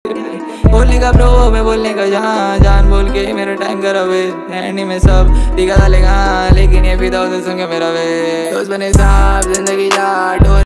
बोलने का ब्रो मैं बोलने का जहाँ जान बोल के मेरा टाइम करा वे एंडी में सब दिखा डालेगा लेकिन ये फिदा उसे सुन के मेरा वे दोस्त बने साहब जिंदगी जाट।